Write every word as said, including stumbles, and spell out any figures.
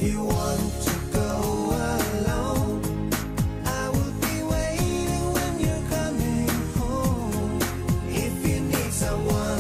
you want to go alone, I will be waiting when you're coming home. If you need someone